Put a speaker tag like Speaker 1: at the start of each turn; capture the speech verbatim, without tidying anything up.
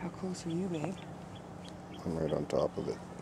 Speaker 1: How close are you, babe?
Speaker 2: I'm right on top of it.